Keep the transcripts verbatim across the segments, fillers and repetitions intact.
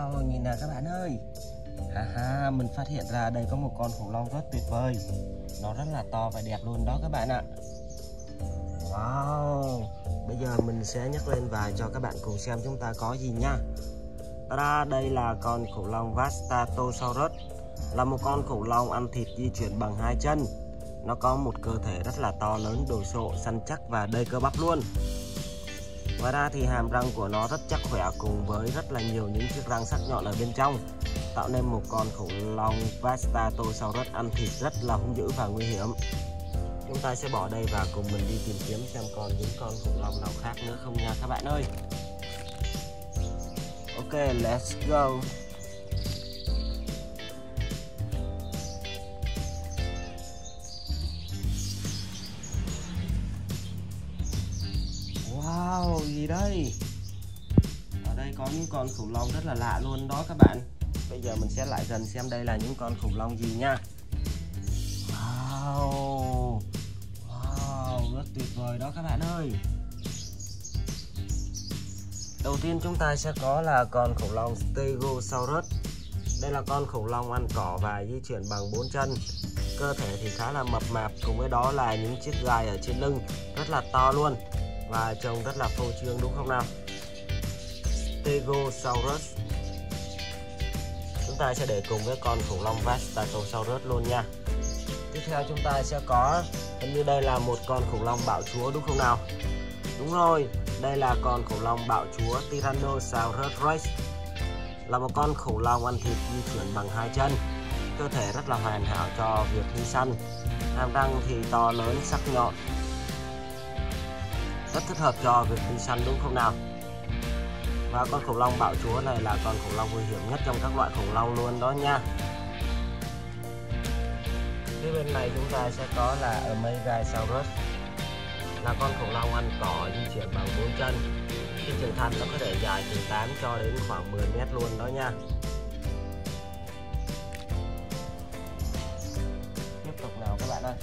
Wow, nhìn nào các bạn ơi. Ha ha, mình phát hiện ra đây có một con khủng long rất tuyệt vời. Nó rất là to và đẹp luôn đó các bạn ạ. Wow, bây giờ mình sẽ nhấc lên và cho các bạn cùng xem chúng ta có gì nha. Ta-da, đây là con khủng long Vastatosaurus, là một con khủng long ăn thịt di chuyển bằng hai chân. Nó có một cơ thể rất là to lớn, đồ sộ, săn chắc và đầy cơ bắp luôn. Ngoài ra thì hàm răng của nó rất chắc khỏe cùng với rất là nhiều những chiếc răng sắc nhọn ở bên trong, tạo nên một con khủng long Vastatosaurus ăn thịt rất là hung dữ và nguy hiểm. Chúng ta sẽ bỏ đây và cùng mình đi tìm kiếm xem còn những con khủng long nào khác nữa không nha các bạn ơi. Ok, let's go. Wow, gì đây? Ở đây có những con khủng long rất là lạ luôn đó các bạn. Bây giờ mình sẽ lại gần xem đây là những con khủng long gì nha. Wow, wow, rất tuyệt vời đó các bạn ơi. Đầu tiên chúng ta sẽ có là con khủng long Stegosaurus. Đây là con khủng long ăn cỏ và di chuyển bằng bốn chân. Cơ thể thì khá là mập mạp, cùng với đó là những chiếc gai ở trên lưng rất là to luôn và trông rất là phô trương đúng không nào? Stegosaurus. Chúng ta sẽ để cùng với con khủng long Vastatosaurus luôn nha. Tiếp theo chúng ta sẽ có, hình như đây là một con khủng long bạo chúa đúng không nào? Đúng rồi, đây là con khủng long bạo chúa Tyrannosaurus Rex, là một con khủng long ăn thịt di chuyển bằng hai chân. Cơ thể rất là hoàn hảo cho việc đi săn. Hàm răng thì to lớn, sắc nhọn, rất thích hợp cho việc đi săn đúng không nào? Và con khủng long bạo chúa này là con khủng long nguy hiểm nhất trong các loại khủng long luôn đó nha. Phía bên này chúng ta sẽ có là Omega-saurus, là con khủng long ăn cỏ di chuyển bằng bốn chân. Khi trưởng thành nó có thể dài từ tám cho đến khoảng mười mét luôn đó nha. Tiếp tục nào các bạn ơi.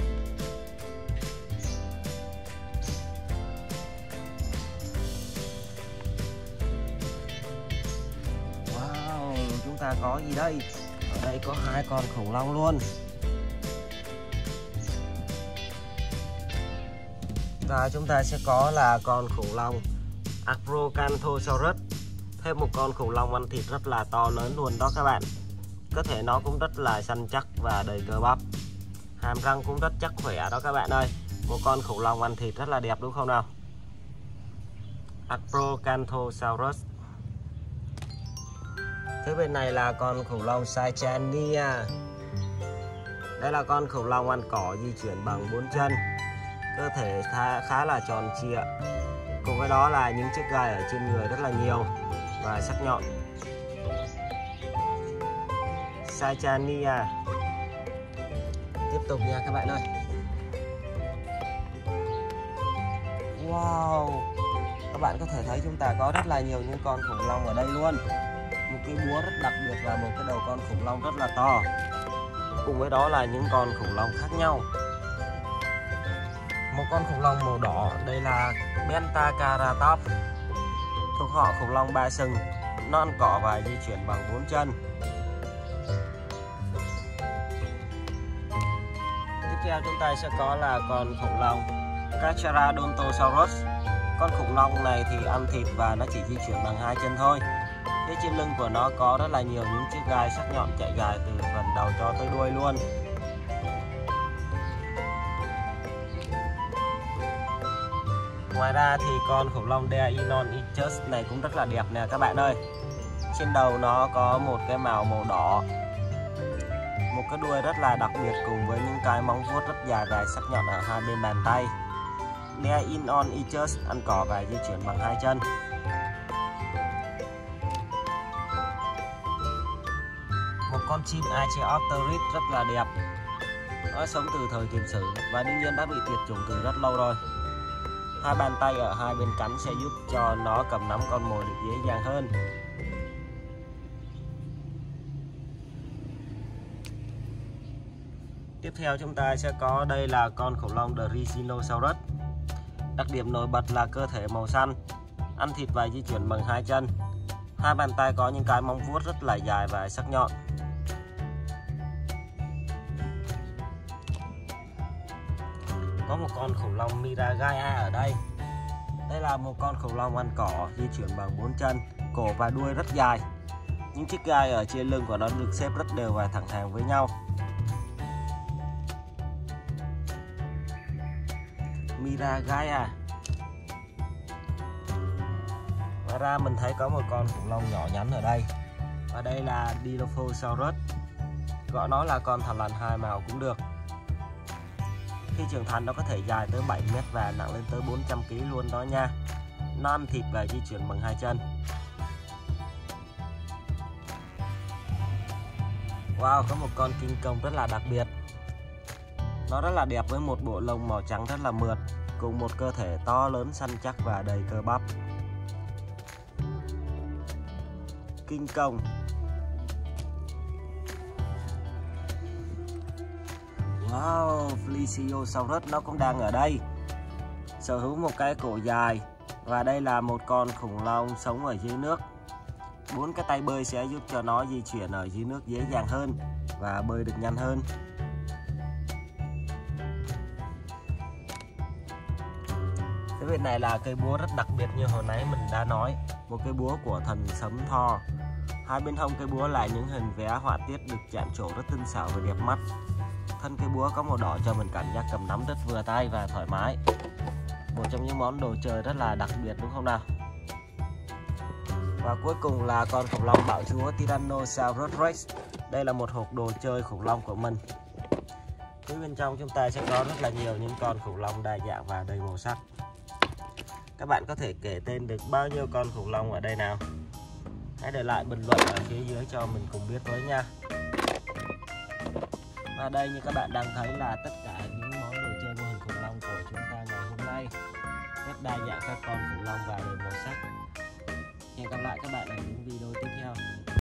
Wow, chúng ta có gì đây? Ở đây có hai con khủng long luôn. Và chúng ta sẽ có là con khủng long Acrocanthosaurus, thêm một con khủng long ăn thịt rất là to lớn luôn đó các bạn. Cơ thể nó cũng rất là săn chắc và đầy cơ bắp. Hàm răng cũng rất chắc khỏe đó các bạn ơi. Một con khủng long ăn thịt rất là đẹp đúng không nào? Acrocanthosaurus. Phía bên này là con khủng long Saichania. Đây là con khủng long ăn cỏ di chuyển bằng bốn chân. Cơ thể khá, khá là tròn trịa, cùng với đó là những chiếc gai ở trên người rất là nhiều và sắc nhọn. Saichania. Tiếp tục nha các bạn ơi. Wow, các bạn có thể thấy chúng ta có rất là nhiều những con khủng long ở đây luôn. Một cái búa rất đặc biệt và một cái đầu con khủng long rất là to, cùng với đó là những con khủng long khác nhau. Một con khủng long màu đỏ, đây là Bentaceratops, thuộc họ khủng long ba sừng. Nó ăn cỏ và di chuyển bằng bốn chân. Tiếp theo chúng ta sẽ có là con khủng long Carcharodontosaurus. Con khủng long này thì ăn thịt và nó chỉ di chuyển bằng hai chân thôi. Phía trên lưng của nó có rất là nhiều những chiếc gai sắc nhọn chạy dài từ phần đầu cho tới đuôi luôn. Ngoài ra thì con khủng long Deinonychus này cũng rất là đẹp nè các bạn ơi. Trên đầu nó có một cái mào màu đỏ, một cái đuôi rất là đặc biệt cùng với những cái móng vuốt rất dài và sắc nhọn ở hai bên bàn tay. Deinonychus ăn cỏ và di chuyển bằng hai chân. Một con chim Archaeopteryx rất là đẹp. Nó sống từ thời tiền sử và đương nhiên đã bị tuyệt chủng từ rất lâu rồi. Hai bàn tay ở hai bên cánh sẽ giúp cho nó cầm nắm con mồi được dễ dàng hơn. Tiếp theo chúng ta sẽ có đây là con khủng long Dreissenosaurus. Đặc điểm nổi bật là cơ thể màu xanh, ăn thịt và di chuyển bằng hai chân. Hai bàn tay có những cái móng vuốt rất là dài và sắc nhọn. Có một con khủng long Miragaia ở đây. Đây là một con khủng long ăn cỏ, di chuyển bằng bốn chân, cổ và đuôi rất dài. Những chiếc gai ở trên lưng của nó được xếp rất đều và thẳng hàng với nhau. Miragaia. Ngoài ra mình thấy có một con khủng long nhỏ nhắn ở đây. Và đây là Dilophosaurus. Gọi nó là con thằn lằn hai màu cũng được. Khi trưởng thành nó có thể dài tới bảy mét và nặng lên tới bốn trăm ki lô gam luôn đó nha. Nó ăn thịt và di chuyển bằng hai chân. Wow, có một con king kong rất là đặc biệt. Nó rất là đẹp với một bộ lông màu trắng rất là mượt, cùng một cơ thể to lớn săn chắc và đầy cơ bắp. King kong. Wow, Plesiosaurus nó cũng đang ở đây. Sở hữu một cái cổ dài. Và đây là một con khủng long sống ở dưới nước. Bốn cái tay bơi sẽ giúp cho nó di chuyển ở dưới nước dễ dàng hơn và bơi được nhanh hơn. Cái bên này là cây búa rất đặc biệt như hồi nãy mình đã nói. Một cây búa của thần sấm Thor. Hai bên hông cây búa là những hình vẽ họa tiết được chạm trổ rất tinh xảo và đẹp mắt. Thân cây búa có màu đỏ cho mình cảm giác cầm nắm rất vừa tay và thoải mái. Một trong những món đồ chơi rất là đặc biệt đúng không nào? Và cuối cùng là con khủng long bạo chúa Tyrannosaurus Rex. Đây là một hộp đồ chơi khủng long của mình. Phía bên trong chúng ta sẽ có rất là nhiều những con khủng long đa dạng và đầy màu sắc. Các bạn có thể kể tên được bao nhiêu con khủng long ở đây nào? Hãy để lại bình luận ở phía dưới cho mình cùng biết với nha. Và đây như các bạn đang thấy là tất cả những món đồ chơi mô hình khủng long của chúng ta ngày hôm nay. Rất đa dạng các con khủng long và đầy màu sắc. Hẹn gặp lại các bạn ở những video tiếp theo.